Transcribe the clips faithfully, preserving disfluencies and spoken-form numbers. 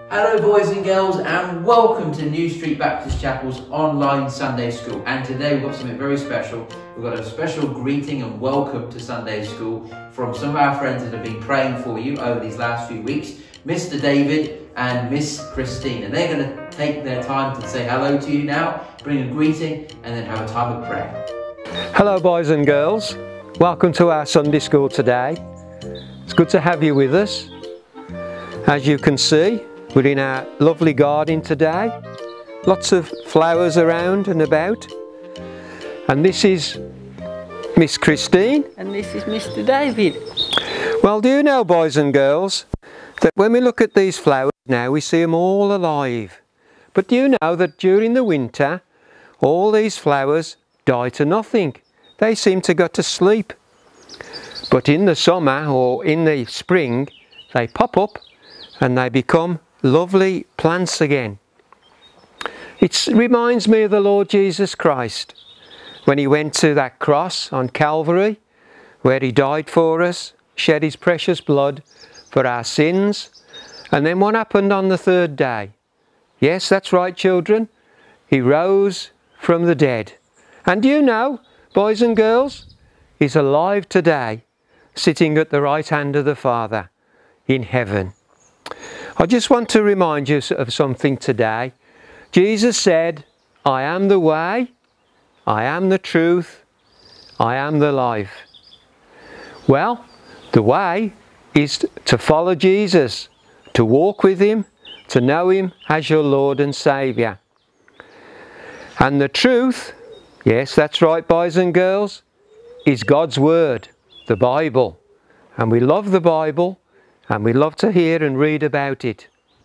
Hello boys and girls, and welcome to New Street Baptist Chapel's online Sunday School. And today we've got something very special. We've got a special greeting and welcome to Sunday School from some of our friends that have been praying for you over these last few weeks, Mister David and Miss Christine. And they're going to take their time to say hello to you now, bring a greeting, and then have a time of prayer. Hello boys and girls, welcome to our Sunday School today. It's good to have you with us. As you can see, we're in our lovely garden today. Lots of flowers around and about. And this is Miss Christine. And this is Mister David. Well, do you know, boys and girls, that when we look at these flowers now, we see them all alive. But do you know that during the winter, all these flowers die to nothing? They seem to go to sleep. But in the summer or in the spring, they pop up and they become lovely plants again. It reminds me of the Lord Jesus Christ when he went to that cross on Calvary, where he died for us, shed his precious blood for our sins. And then what happened on the third day? Yes, that's right, children. He rose from the dead. And do you know, boys and girls, he's alive today, sitting at the right hand of the Father in heaven. I just want to remind you of something today. Jesus said, I am the way, I am the truth, I am the life. Well, the way is to follow Jesus, to walk with him, to know him as your Lord and Saviour. And the truth, yes, that's right, boys and girls, is God's Word, the Bible. And we love the Bible. And we love to hear and read about it.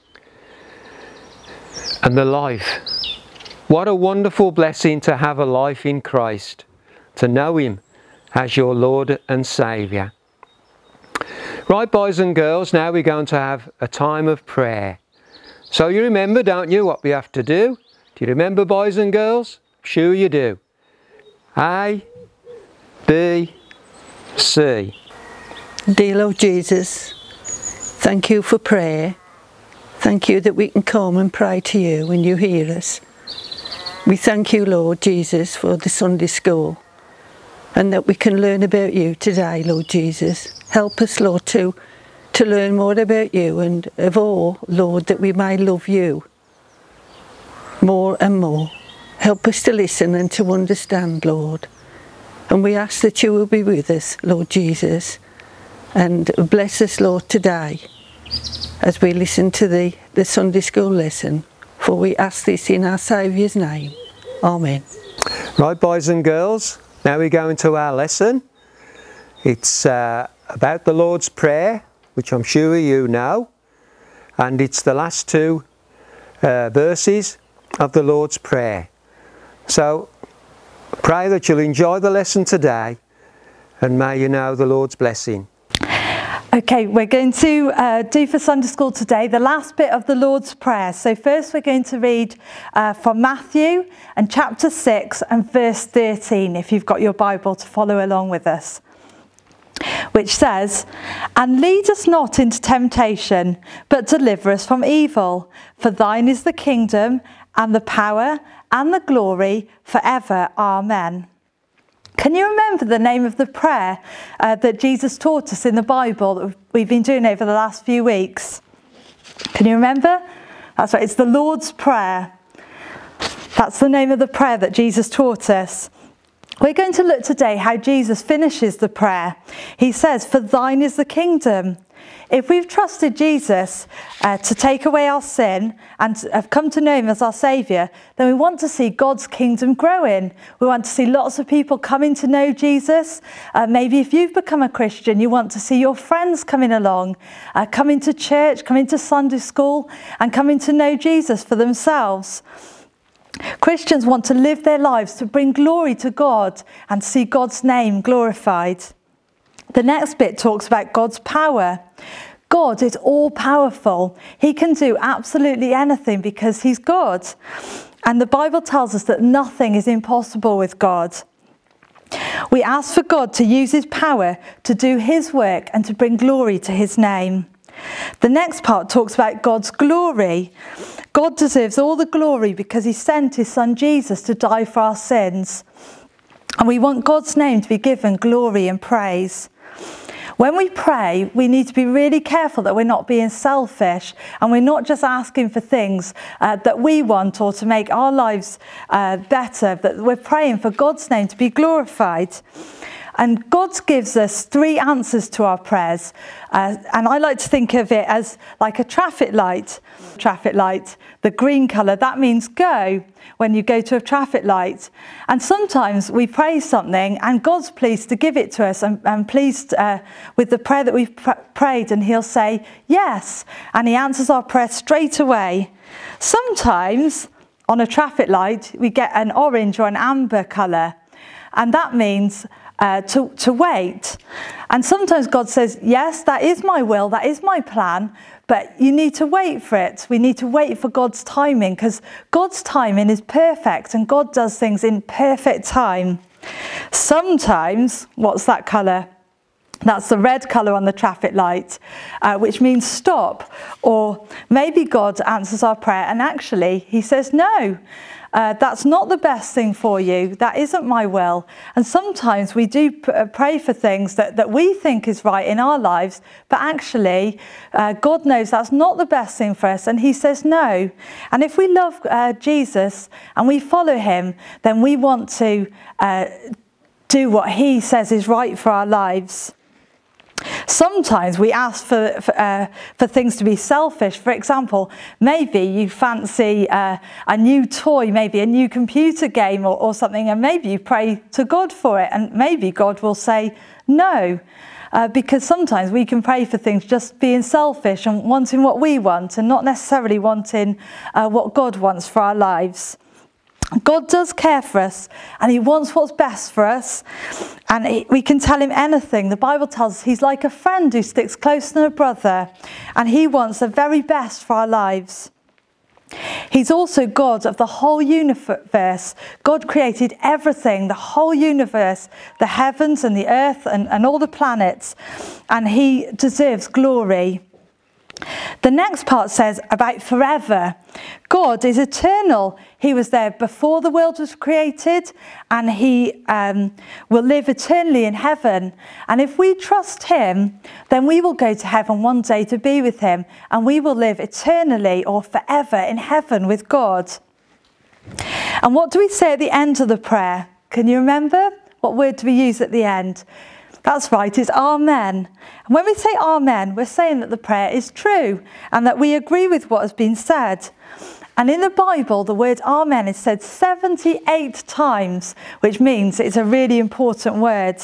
And the life. What a wonderful blessing to have a life in Christ, to know him as your Lord and Saviour. Right, boys and girls, now we're going to have a time of prayer. So you remember, don't you, what we have to do? Do you remember, boys and girls? Sure you do. A, B, C. Dear Lord Jesus, thank you for prayer. Thank you that we can come and pray to you when you hear us. We thank you, Lord Jesus, for the Sunday School and that we can learn about you today, Lord Jesus. Help us, Lord, to, to learn more about you and of all, Lord, that we may love you more and more. Help us to listen and to understand, Lord. And we ask that you will be with us, Lord Jesus, and bless us, Lord, today as we listen to the, the Sunday School lesson, for we ask this in our Saviour's name. Amen. Right, boys and girls, now we go into our lesson. It's uh, about the Lord's Prayer, which I'm sure you know, and it's the last two uh, verses of the Lord's Prayer. So, pray that you'll enjoy the lesson today, and may you know the Lord's blessing. Okay, we're going to uh, do for Sunday School today the last bit of the Lord's Prayer. So first we're going to read uh, from Matthew and chapter six and verse thirteen, if you've got your Bible to follow along with us, which says, "And lead us not into temptation, but deliver us from evil. For thine is the kingdom and the power and the glory forever. Amen." Can you remember the name of the prayer uh, that Jesus taught us in the Bible that we've been doing over the last few weeks? Can you remember? That's right, it's the Lord's Prayer. That's the name of the prayer that Jesus taught us. We're going to look today how Jesus finishes the prayer. He says, "For thine is the kingdom." If we've trusted Jesus uh, to take away our sin and have come to know him as our Saviour, then we want to see God's kingdom growing. We want to see lots of people coming to know Jesus. Uh, maybe if you've become a Christian, you want to see your friends coming along, uh, coming to church, coming to Sunday school and coming to know Jesus for themselves. Christians want to live their lives to bring glory to God and see God's name glorified. The next bit talks about God's power. God is all-powerful. He can do absolutely anything because he's God. And the Bible tells us that nothing is impossible with God. We ask for God to use his power to do his work and to bring glory to his name. The next part talks about God's glory. God deserves all the glory because he sent his son Jesus to die for our sins. And we want God's name to be given glory and praise. When we pray, we need to be really careful that we're not being selfish and we're not just asking for things uh, that we want or to make our lives uh, better, but we're praying for God's name to be glorified. And God gives us three answers to our prayers. Uh, and I like to think of it as like a traffic light. Traffic light, the green colour, that means go when you go to a traffic light. And sometimes we pray something and God's pleased to give it to us and, and pleased uh, with the prayer that we've pr prayed, and he'll say yes. And he answers our prayer straight away. Sometimes on a traffic light, we get an orange or an amber colour. And that means Uh, to, to wait. And sometimes God says, yes, that is my will, that is my plan, but you need to wait for it. We need to wait for God's timing, because God's timing is perfect and God does things in perfect time. Sometimes, what's that colour? That's the red colour on the traffic light, uh, which means stop. Or maybe God answers our prayer and actually he says no. Uh, that's not the best thing for you. That isn't my will. And sometimes we do pray for things that, that we think is right in our lives, but actually uh, God knows that's not the best thing for us and he says no. And if we love uh, Jesus and we follow him, then we want to uh, do what he says is right for our lives. Sometimes we ask for, for, uh, for things to be selfish. For example, maybe you fancy uh, a new toy, maybe a new computer game or, or something, and maybe you pray to God for it, and maybe God will say no. Uh, because sometimes we can pray for things just being selfish and wanting what we want and not necessarily wanting uh, what God wants for our lives. God does care for us and he wants what's best for us, and he, we can tell him anything. The Bible tells us he's like a friend who sticks closer than a brother, and he wants the very best for our lives. He's also God of the whole universe. God created everything, the whole universe, the heavens and the earth and, and all the planets, and he deserves glory. The next part says about forever. God is eternal. He was there before the world was created, and he um, will live eternally in heaven. And if we trust him, then we will go to heaven one day to be with him, and we will live eternally or forever in heaven with God. And what do we say at the end of the prayer? Can you remember? What word do we use at the end? That's right, it's amen. And when we say amen, we're saying that the prayer is true and that we agree with what has been said. And in the Bible, the word amen is said seventy-eight times, which means it's a really important word.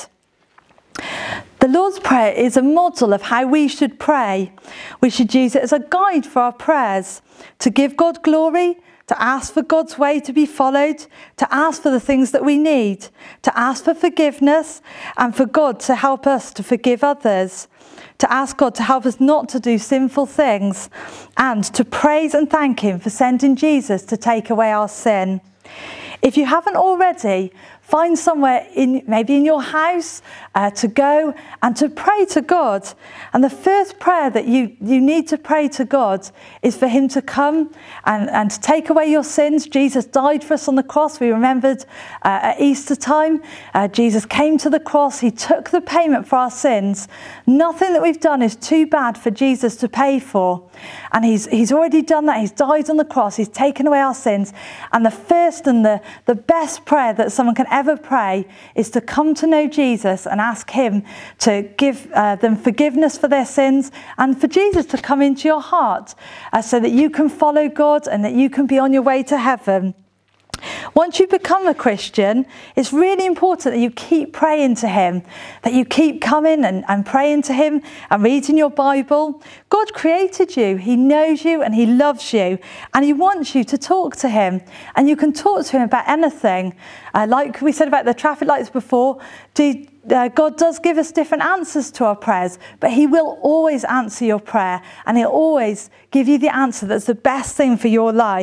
The Lord's Prayer is a model of how we should pray. We should use it as a guide for our prayers, to give God glory, to ask for God's way to be followed, to ask for the things that we need, to ask for forgiveness, and for God to help us to forgive others, to ask God to help us not to do sinful things, and to praise and thank him for sending Jesus to take away our sin. If you haven't already, find somewhere, in maybe in your house, uh, to go and to pray to God. And the first prayer that you, you need to pray to God is for him to come and, and to take away your sins. Jesus died for us on the cross. We remembered uh, at Easter time, uh, Jesus came to the cross. He took the payment for our sins. Nothing that we've done is too bad for Jesus to pay for. And he's, he's already done that. He's died on the cross. He's taken away our sins. And the first and the, the best prayer that someone can ever pray is to come to know Jesus and ask him to give uh, them forgiveness for their sins, and for Jesus to come into your heart uh, so that you can follow God and that you can be on your way to heaven. Once you become a Christian, it's really important that you keep praying to him, that you keep coming and, and praying to him and reading your Bible. God created you, he knows you and he loves you, and he wants you to talk to him, and you can talk to him about anything. Uh, like we said about the traffic lights before, do, uh, God does give us different answers to our prayers, but he will always answer your prayer, and he'll always give you the answer that's the best thing for your life.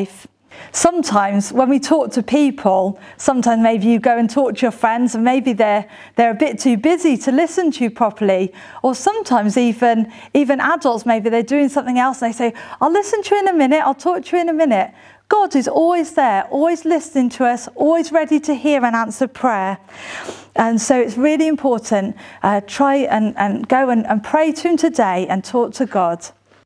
Sometimes when we talk to people, sometimes maybe you go and talk to your friends and maybe they're they're a bit too busy to listen to you properly. Or sometimes even even adults, maybe they're doing something else and they say, I'll listen to you in a minute, I'll talk to you in a minute. God is always there, always listening to us, always ready to hear and answer prayer. And so it's really important, uh, try and, and go and, and pray to him today and talk to God.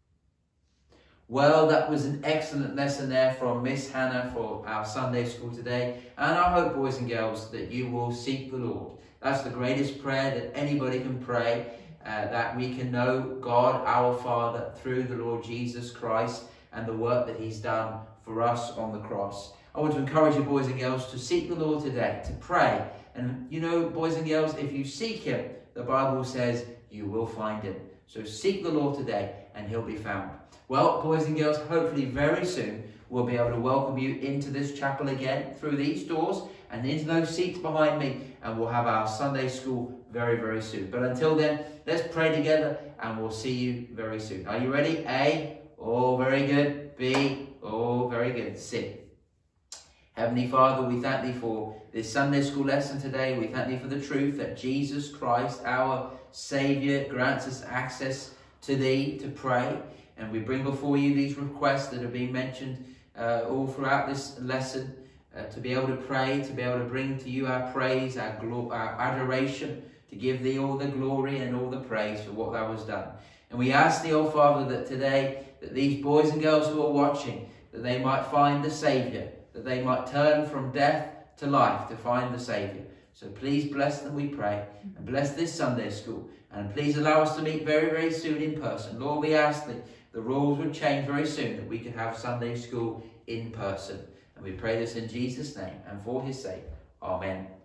Well, that was an excellent lesson there from Miss Hannah for our Sunday school today. And I hope, boys and girls, that you will seek the Lord. That's the greatest prayer that anybody can pray, uh, that we can know God, our Father, through the Lord Jesus Christ and the work that he's done for us on the cross. I want to encourage you, boys and girls, to seek the Lord today, to pray. And you know, boys and girls, if you seek him, the Bible says you will find him. So seek the Lord today and he'll be found. Well, boys and girls, hopefully very soon we'll be able to welcome you into this chapel again through these doors and into those seats behind me, and we'll have our Sunday school very, very soon. But until then, let's pray together and we'll see you very soon. Are you ready? A, oh, very good. B, oh, very good. C. Heavenly Father, we thank thee for this Sunday school lesson today. We thank thee for the truth that Jesus Christ, our Saviour, grants us access to thee to pray. And we bring before you these requests that have been mentioned uh, all throughout this lesson, uh, to be able to pray, to be able to bring to you our praise, our, our adoration, to give thee all the glory and all the praise for what thou hast done. And we ask thee, O Father, that today, that these boys and girls who are watching, that they might find the Saviour, that they might turn from death to life to find the Saviour. So please bless them, we pray, and bless this Sunday school. And please allow us to meet very, very soon in person. Lord, we ask that the rules would change very soon, that we could have Sunday school in person. And we pray this in Jesus' name and for his sake. Amen.